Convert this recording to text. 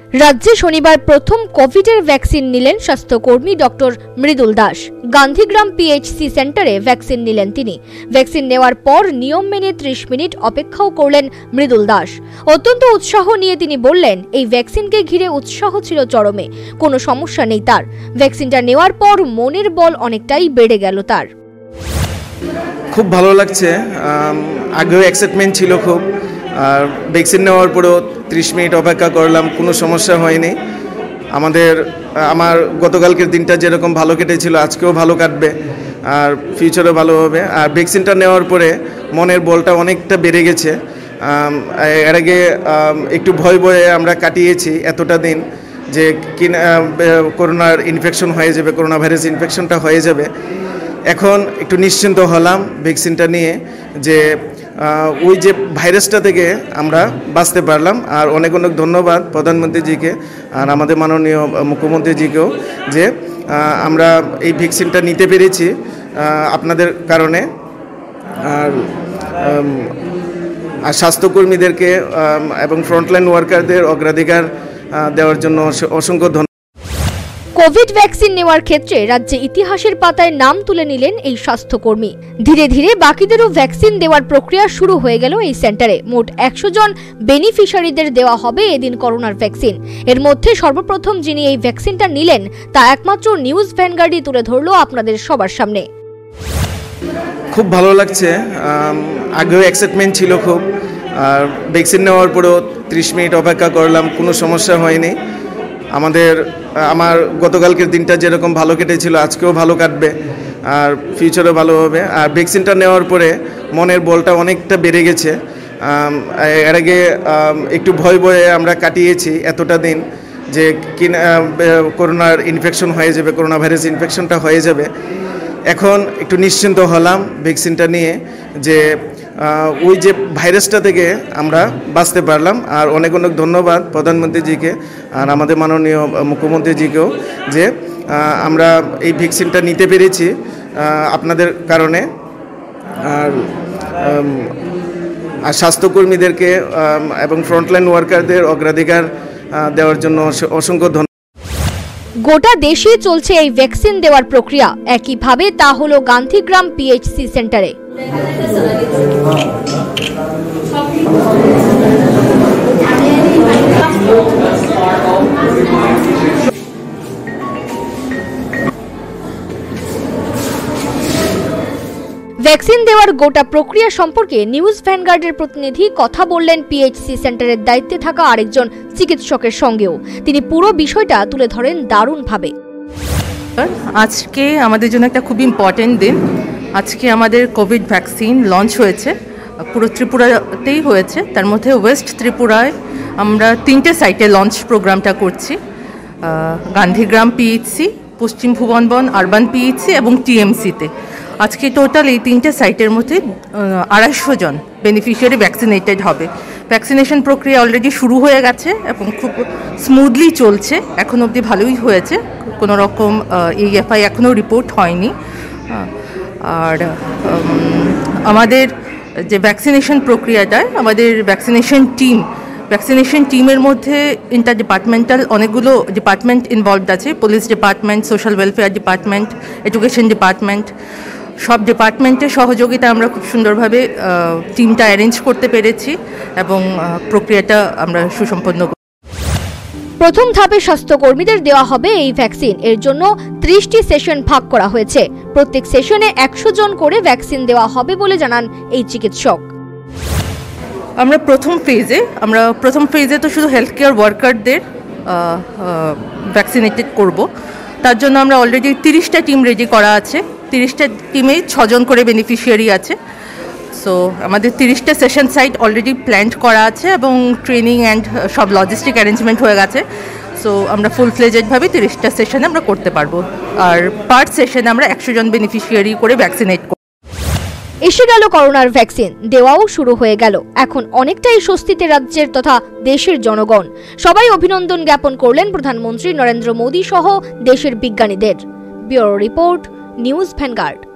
রাজ্যে শনিবার প্রথম কোভিডের ভ্যাকসিন নিলেন স্বাস্থ্যকর্মী ডক্টর মৃদুল দাস। গান্ধীগ্রাম পিএইচসি সেন্টারে ভ্যাকসিন নিলেন তিনি। ভ্যাকসিন নেওয়ার পর নিয়ম মেনে 30 মিনিট অপেক্ষাও করলেন মৃদুল দাস। অত্যন্ত উৎসাহ নিয়ে তিনি বললেন, এই ভ্যাকসিনকে ঘিরে উৎসাহ ছিল চরমে, কোনো সমস্যা নেই তার। ভ্যাকসিনটা নেওয়ার পর মনের বল অনেকটাই বেড়ে গেল তার। খুব ভালো লাগছে, আগেও এক্সাইটমেন্ট ছিল খুব। আর ভ্যাকসিন নেওয়ার পরেও 30 মিনিট অপেক্ষা করলাম, কোনো সমস্যা হয়নি। আমার গতকালকের দিনটা যেরকম ভালো কেটেছিল আজকেও ভালো কাটবে, আর ফিউচারও ভালো হবে। আর ভ্যাকসিনটা নেওয়ার পরে মনের বলটা অনেকটা বেড়ে গেছে। এর আগে একটু ভয়ে আমরা কাটিয়েছি এতটা দিন যে করোনার ইনফেকশন হয়ে যাবে, করোনা ভাইরাস ইনফেকশনটা হয়ে যাবে। এখন একটু নিশ্চিন্ত হলাম ভ্যাকসিনটা নিয়ে, যে ওই যে ভাইরাসটা থেকে আমরা বাঁচতে পারলাম। আর অনেক অনেক ধন্যবাদ প্রধানমন্ত্রীজিকে আর আমাদের মাননীয় মুখ্যমন্ত্রীজিকেও, যে আমরা এই ভ্যাকসিনটা নিতে পেরেছি আপনাদের কারণে। আর স্বাস্থ্যকর্মীদেরকে এবং ফ্রন্টলাইন ওয়ার্কারদের অগ্রাধিকার দেওয়ার জন্য অসংখ্য ধন্যবাদ। কোভিড ভ্যাকসিন নেওয়ার ক্ষেত্রে রাজ্যে ইতিহাসের পাতায় নাম তুলে নিলেন এই স্বাস্থ্যকর্মী। ধীরে ধীরে বাকিদেরও ভ্যাকসিন দেওয়ার প্রক্রিয়া শুরু হয়ে গেল এই সেন্টারে। মোট 100 জন বেনিফিশিয়ারিদের দেওয়া হবে এদিন করোনার ভ্যাকসিন। এর মধ্যে সর্বপ্রথম যিনি এই ভ্যাকসিনটা নিলেন তা একমাত্র নিউজ ভ্যানগার্ডই তুলে ধরলো আপনাদের সবার সামনে। খুব ভালো লাগছে, আগেও এক্সাইটমেন্ট ছিল খুব। আর ভ্যাকসিন নেওয়ার পরেও 30 মিনিট অপেক্ষা করলাম, কোনো সমস্যা হয়নি। আমার গতকালকের দিনটা যেরকম ভালো কেটেছিল আজকেও ভালো কাটবে, আর ফিউচারও ভালো হবে। আর ভ্যাকসিনটা নেওয়ার পরে মনের বলটা অনেকটা বেড়ে গেছে। এর আগে একটু ভয়ে আমরা কাটিয়েছি এতটা দিন যে করোনার ইনফেকশন হয়ে যাবে, করোনা ভাইরাস ইনফেকশনটা হয়ে যাবে। এখন একটু নিশ্চিন্ত হলাম ভ্যাকসিনটা নিয়ে, যে ওই যে ভাইরাসটা থেকে আমরা বাঁচতে পারলাম। আর অনেক অনেক ধন্যবাদ প্রধানমন্ত্রীজিকে আর আমাদের মাননীয় মুখ্যমন্ত্রীজিকেও, যে আমরা এই ভ্যাকসিনটা নিতে পেরেছি আপনাদের কারণে। আর স্বাস্থ্যকর্মীদেরকে এবং ফ্রন্টলাইন ওয়ার্কারদের অগ্রাধিকার দেওয়ার জন্য অসংখ্য ধন্যবাদ। গোটা দেশে চলছে এই ভ্যাকসিন দেওয়ার প্রক্রিয়া, একইভাবে তা হলো গান্ধীগ্রাম পিএইচসি সেন্টারে। ভ্যাকসিন দেওয়ার গোটা প্রক্রিয়া সম্পর্কে নিউজ ভ্যানগার্ডের প্রতিনিধি কথা বললেন পিএইচসি সেন্টারের দায়িত্বে থাকা আরেকজন চিকিৎসকের সঙ্গেও। তিনি পুরো বিষয়টা তুলে ধরেন দারুণভাবে। আজকে আমাদের জন্য একটা খুব ইম্পর্টেন্ট দিন। আজকে আমাদের কোভিড ভ্যাকসিন লঞ্চ হয়েছে, পুরো ত্রিপুরাতেই হয়েছে। তার মধ্যে ওয়েস্ট ত্রিপুরায় আমরা 3টে সাইটে লঞ্চ প্রোগ্রামটা করছি। গান্ধীগ্রাম পিএইচসি, পশ্চিম ভুবনবন আরবান পিএইচসি এবং টিএমসিতে। আজকে টোটাল এই 3টে সাইটের মধ্যে 250 জন বেনিফিশিয়ারি ভ্যাকসিনেটেড হবে। ভ্যাকসিনেশন প্রক্রিয়া অলরেডি শুরু হয়ে গেছে এবং খুব স্মুথলি চলছে। এখন অবধি ভালোই হয়েছে, কোনো রকম EFI এখনও রিপোর্ট হয়নি। আর আমাদের যে ভ্যাকসিনেশন প্রক্রিয়াটায় আমাদের ভ্যাকসিনেশন টিমের মধ্যে ইন্টার ডিপার্টমেন্টাল অনেকগুলো ডিপার্টমেন্ট ইনভলভড আছে। Police department, social welfare department, education department, সব ডিপার্টমেন্টের সহযোগিতা আমরা খুব সুন্দরভাবে টিমটা অ্যারেঞ্জ করতে পেরেছি এবং প্রক্রিয়াটা আমরা সুসম্পন্ন। প্রথম ধাপে স্বাস্থ্যকর্মীদের দেওয়া হবে এই ভ্যাকসিন। এর জন্য 30টি সেশন ভাগ করা হয়েছে। প্রত্যেক সেশনে 100 জন করে ভ্যাকসিন দেওয়া হবে বলে জানান এই চিকিৎসক। আমরা প্রথম ফেজে তো শুধু হেলথ কেয়ার ওয়ার্কারদের ভ্যাকসিনেটেড করব। তার জন্য আমরা অলরেডি 30টা টিম রেডি করা আছে। 30টা টিমে 6 জন করে বেনিফিশিয়ারি আছে। সো আমাদের 30টা সেশন সাইট অলরেডি প্ল্যান্ড করা আছে এবং ট্রেনিং অ্যান্ড সব লজিস্টিক অ্যারেঞ্জমেন্ট হয়ে গেছে। সো আমরা ফুল ফ্লেজেডভাবে 30টা সেশনে আমরা করতে পারবো। আর পার সেশনে আমরা 100 জন বেনিফিশিয়ারি করে ভ্যাকসিনেট করব। এসে গেল করোনার ভ্যাকসিন, দেওয়াও শুরু হয়ে গেল। এখন অনেকটাই স্বস্তিতে রাজ্যের তথা দেশের জনগণ। সবাই অভিনন্দন জ্ঞাপন করলেন প্রধানমন্ত্রী নরেন্দ্র মোদী সহ দেশের বিজ্ঞানীদের। Bureau report, News vanguard.